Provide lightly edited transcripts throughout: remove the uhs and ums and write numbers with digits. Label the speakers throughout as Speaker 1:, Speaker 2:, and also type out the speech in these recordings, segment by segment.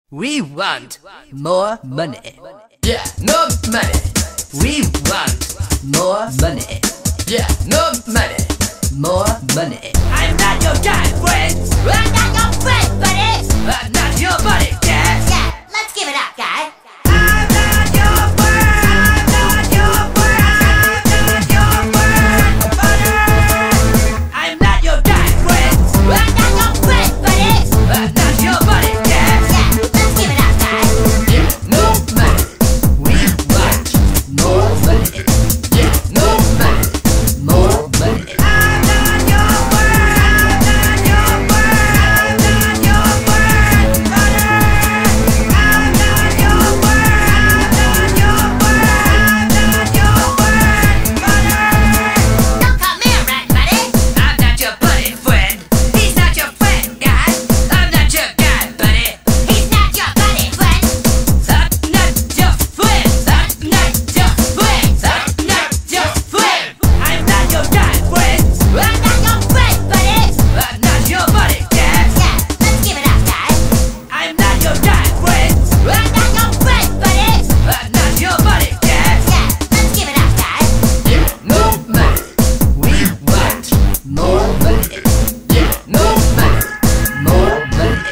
Speaker 1: We want more money.
Speaker 2: Yeah, no money.
Speaker 1: We want more money.
Speaker 2: Yeah, no money.
Speaker 1: More money.
Speaker 2: I'm not your guy, friend.
Speaker 3: I'm not your friend, buddy.
Speaker 2: I'm not your buddy, yeah.
Speaker 3: Yeah, let's give it up, guy.
Speaker 2: I'm not your friend. I'm not your friend. I'm not your friend, buddy. I'm not your guy, friend.
Speaker 3: I'm not your friend, buddy.
Speaker 2: I'm not your buddy, yeah.
Speaker 3: Yeah, let's give it up, guy.
Speaker 2: Yeah, no money.
Speaker 1: We want more money.
Speaker 2: Yeah, no money.
Speaker 1: More money.
Speaker 2: I'm not your friend. I'm not your friend. I'm not your friend, buddy. I'm not your friend. I'm not your friend. I'm not your friend, buddy.
Speaker 3: Don't come here, rat buddy.
Speaker 2: I'm not your buddy, friend. He's not your friend, guy. I'm not your guy, buddy.
Speaker 3: He's not your buddy, friend.
Speaker 2: I'm not your friend. I'm not your friend. I'm not your friend. I'm not your guy, friend.
Speaker 3: I'm not your friend, buddy.
Speaker 2: I'm not your buddy, yeah.
Speaker 3: Yeah, let's give it up, guy.
Speaker 2: I'm not your guy, friend.
Speaker 3: I'm not your friend, buddy.
Speaker 2: I'm not your buddy, yeah.
Speaker 3: Yeah, let's give it up, guy.
Speaker 2: Yeah, no money.
Speaker 1: We want more money.
Speaker 2: Yeah, no money.
Speaker 1: More money.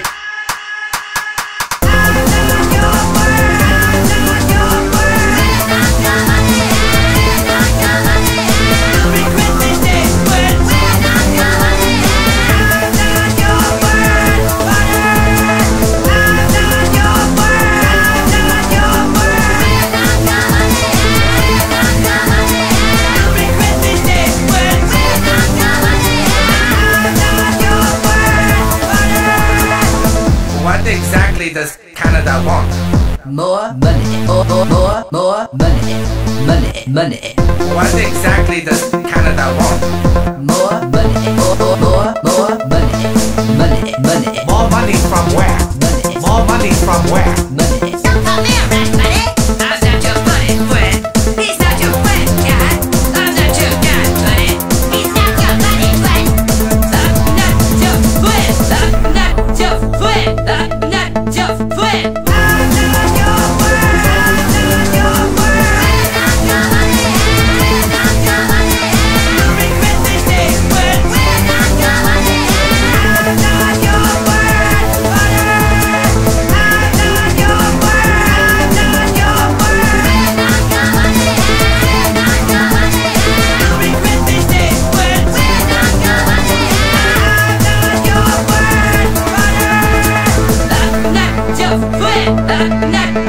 Speaker 2: I'm not your friend. I'm not your friend.
Speaker 3: Not your money. Not your money.
Speaker 2: Regret this day, friend.
Speaker 3: We're not your money.
Speaker 2: I'm not your friend, buddy. I'm not your friend. I'm not your friend.
Speaker 3: Not your money. Not your money.
Speaker 2: Regret this day, friend.
Speaker 3: We're not your money.
Speaker 2: I'm not your friend, buddy.
Speaker 4: What exactly does Canada want?
Speaker 1: More money. More money. Money. Money.
Speaker 4: What exactly does Canada want?
Speaker 1: More money. More money. Money. Money.
Speaker 4: More money from where?
Speaker 1: Money.
Speaker 4: More money from where?
Speaker 1: Money.
Speaker 3: Don't come here, rat buddy.
Speaker 2: I'm not your buddy, friend. He's not your friend, guy. I'm not your guy, buddy.
Speaker 3: He's not your buddy, friend.
Speaker 2: I'm not your friend. I'm not your friend. I'm not your friend. I'm not your friend. I'm not your friend.
Speaker 3: Not your money. Not your money.
Speaker 2: Regret this day, friend.
Speaker 3: We're not your money.
Speaker 2: I'm not your friend, buddy. I'm not your friend. I'm not your friend.
Speaker 3: Not your money. Not your money.
Speaker 2: Regret this day, friend.
Speaker 3: We're not your money.
Speaker 2: I'm not your friend, buddy. I'm not your friend. I'm not